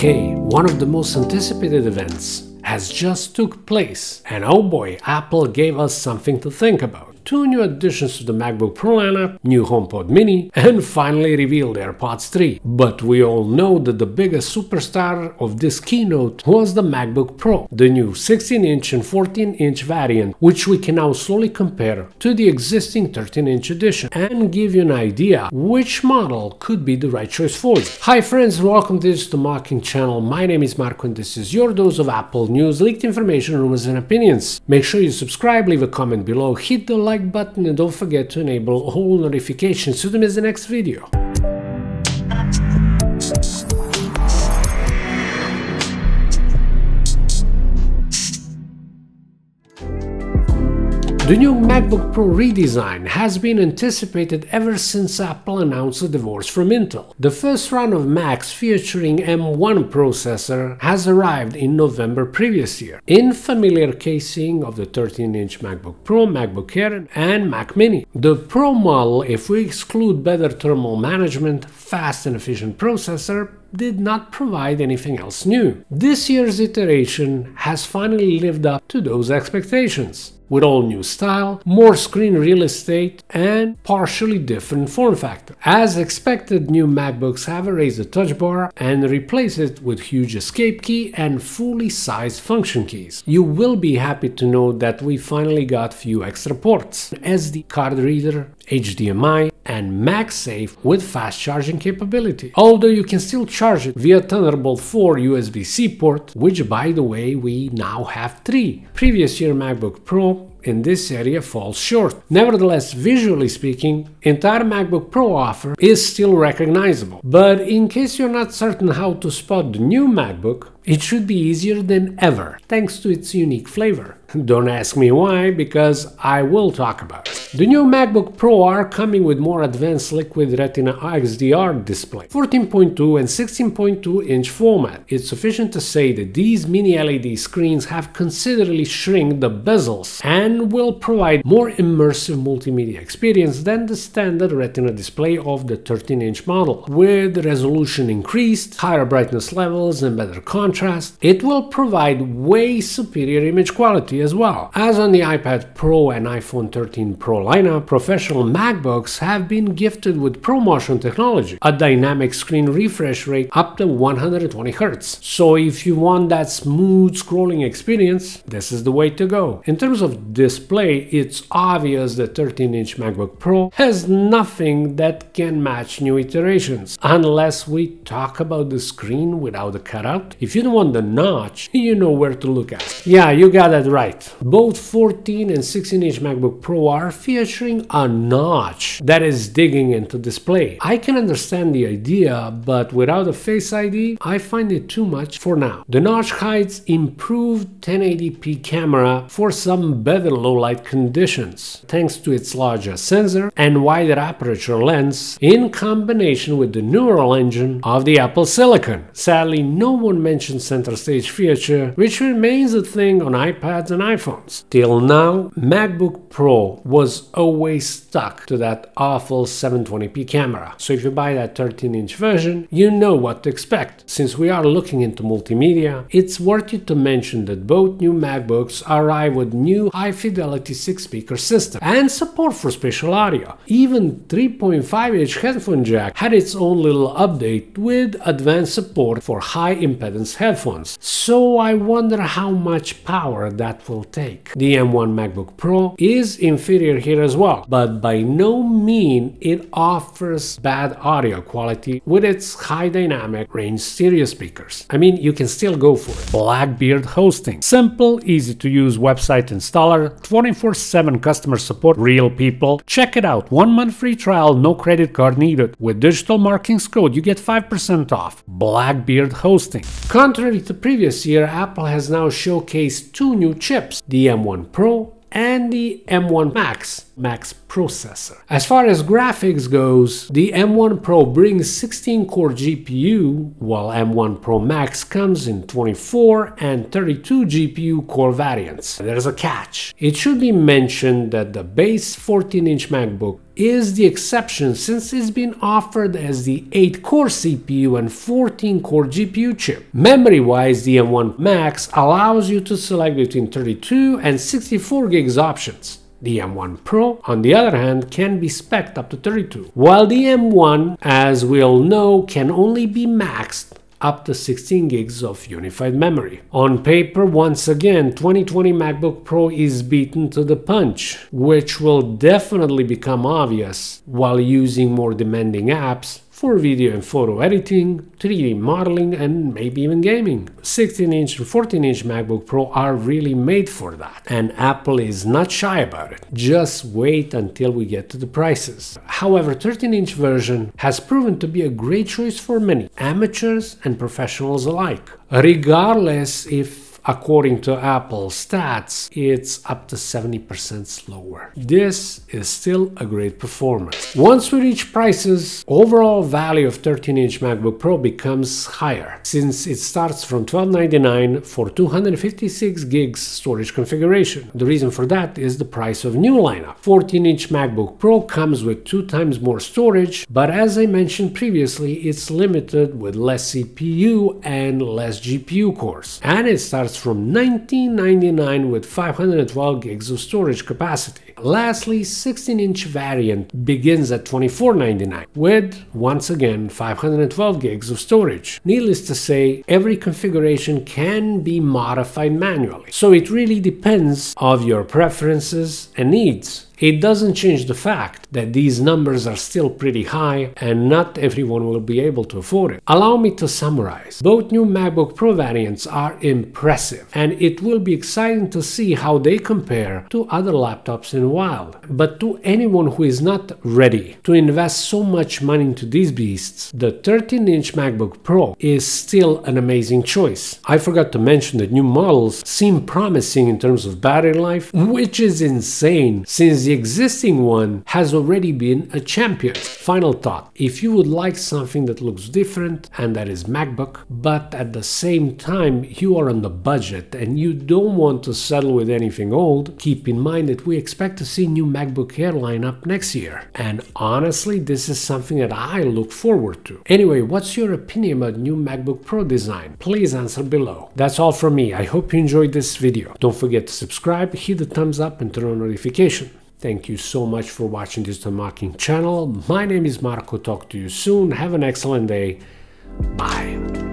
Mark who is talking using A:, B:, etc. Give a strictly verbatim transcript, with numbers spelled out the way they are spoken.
A: Okay, one of the most anticipated events has just took place, and oh boy, Apple gave us something to think about. Two new additions to the MacBook Pro lineup, new HomePod Mini, and finally revealed AirPods three. But we all know that the biggest superstar of this keynote was the MacBook Pro, the new sixteen inch and fourteen inch variant, which we can now slowly compare to the existing thirteen inch edition and give you an idea which model could be the right choice for you. Hi friends, welcome to this Mocking channel. My name is Marco and this is your dose of Apple news, leaked information, rumors and opinions. Make sure you subscribe, leave a comment below, hit the like button and don't forget to enable all notifications so you don't miss the next video. The new MacBook Pro redesign has been anticipated ever since Apple announced a divorce from Intel. The first run of Macs featuring M one processor has arrived in November previous year, in familiar casing of the thirteen inch MacBook Pro, MacBook Air and Mac Mini. The Pro model, if we exclude better thermal management, fast and efficient processor, did not provide anything else new. This year's iteration has finally lived up to those expectations, with all new style, more screen real estate, and partially different form factor. As expected, new MacBooks have erased the touch bar and replaced it with huge escape key and fully sized function keys. You will be happy to know that we finally got few extra ports, S D card reader, H D M I, and MagSafe with fast charging capability. Although you can still charge it via Thunderbolt four U S B C port, which by the way we now have three. Previous year MacBook Pro in this area falls short. Nevertheless, visually speaking, entire MacBook Pro offer is still recognizable. But in case you're not certain how to spot the new MacBook, it should be easier than ever, thanks to its unique flavor. Don't ask me why, because I will talk about it. The new MacBook Pro are coming with more advanced Liquid Retina X D R display, fourteen point two and sixteen point two inch format. It's sufficient to say that these mini L E D screens have considerably shrunk the bezels and will provide more immersive multimedia experience than the standard Retina display of the thirteen inch model. With resolution increased, higher brightness levels and better contrast, it will provide way superior image quality as well. As on the iPad Pro and iPhone thirteen Pro lineup, professional MacBooks have been gifted with ProMotion technology, a dynamic screen refresh rate up to one hundred twenty hertz. So if you want that smooth scrolling experience, this is the way to go. In terms of display, it's obvious that thirteen inch MacBook Pro has nothing that can match new iterations, unless we talk about the screen without a cutout. If you don't want the notch, you know where to look at. Yeah, you got it right. Both fourteen and sixteen inch MacBook Pro are featuring a notch that is digging into display. I can understand the idea, but without a Face I D, I find it too much for now. The notch hides improved ten eighty p camera for some better low light conditions, thanks to its larger sensor and wider aperture lens in combination with the neural engine of the Apple Silicon. Sadly, no one mentioned center stage feature, which remains a thing on iPads and iPhones. Till now, MacBook Pro was always stuck to that awful seven twenty p camera, so if you buy that thirteen inch version, you know what to expect. Since we are looking into multimedia, it's worth it to mention that both new MacBooks arrive with new high-fidelity six-speaker system and support for spatial audio. Even three point five inch headphone jack had its own little update with advanced support for high-impedance headphones, so I wonder how much power that will take. The M one MacBook Pro is inferior here as well, but by no means it offers bad audio quality with its high dynamic range stereo speakers. I mean, you can still go for it. Blackbeard Hosting. Simple, easy to use website installer, twenty-four seven customer support, real people. Check it out. One month free trial, no credit card needed. With digital markings code, you get five percent off. Blackbeard Hosting. Contrary to previous year, Apple has now showcased two new chips, the M one Pro and the M one Max, Max processor. As far as graphics goes, the M one Pro brings sixteen core G P U, while M one Pro Max comes in twenty-four and thirty-two G P U core variants. There's a catch. It should be mentioned that the base fourteen inch MacBook is the exception since it's been offered as the eight core C P U and fourteen core G P U chip. Memory-wise, the M one Max allows you to select between thirty-two and sixty-four gigs options. The M one Pro, on the other hand, can be spec'd up to thirty-two, while the M one, as we all know, can only be maxed up to sixteen gigs of unified memory. On paper, once again, twenty twenty MacBook Pro is beaten to the punch, which will definitely become obvious while using more demanding apps for video and photo editing, three D modeling, and maybe even gaming. sixteen inch and fourteen inch MacBook Pro are really made for that, and Apple is not shy about it. Just wait until we get to the prices. However, thirteen inch version has proven to be a great choice for many, amateurs and professionals alike, regardless if, according to Apple stats, it's up to seventy percent slower. This is still a great performance. Once we reach prices, overall value of thirteen inch MacBook Pro becomes higher, since it starts from twelve ninety-nine for two hundred fifty-six gigs storage configuration. The reason for that is the price of new lineup. fourteen inch MacBook Pro comes with two times more storage, but as I mentioned previously, it's limited with less C P U and less G P U cores, and it starts from nineteen ninety-nine with five hundred twelve gigs of storage capacity. Lastly, sixteen inch variant begins at twenty-four ninety-nine with, once again, five hundred twelve gigs of storage. Needless to say, every configuration can be modified manually, so it really depends on your preferences and needs. It doesn't change the fact that these numbers are still pretty high and not everyone will be able to afford it. Allow me to summarize. Both new MacBook Pro variants are impressive, and it will be exciting to see how they compare to other laptops in a while. But to anyone who is not ready to invest so much money into these beasts, the thirteen inch MacBook Pro is still an amazing choice. I forgot to mention that new models seem promising in terms of battery life, which is insane since the existing one has already been a champion. Final thought: if you would like something that looks different and that is MacBook, but at the same time you are on the budget and you don't want to settle with anything old, keep in mind that we expect to see new MacBook Air lineup next year. And honestly, this is something that I look forward to. Anyway, what's your opinion about new MacBook Pro design? Please answer below. That's all from me. I hope you enjoyed this video. Don't forget to subscribe, hit the thumbs up and turn on notification. Thank you so much for watching this unboxing channel. My name is Marco. Talk to you soon. Have an excellent day. Bye.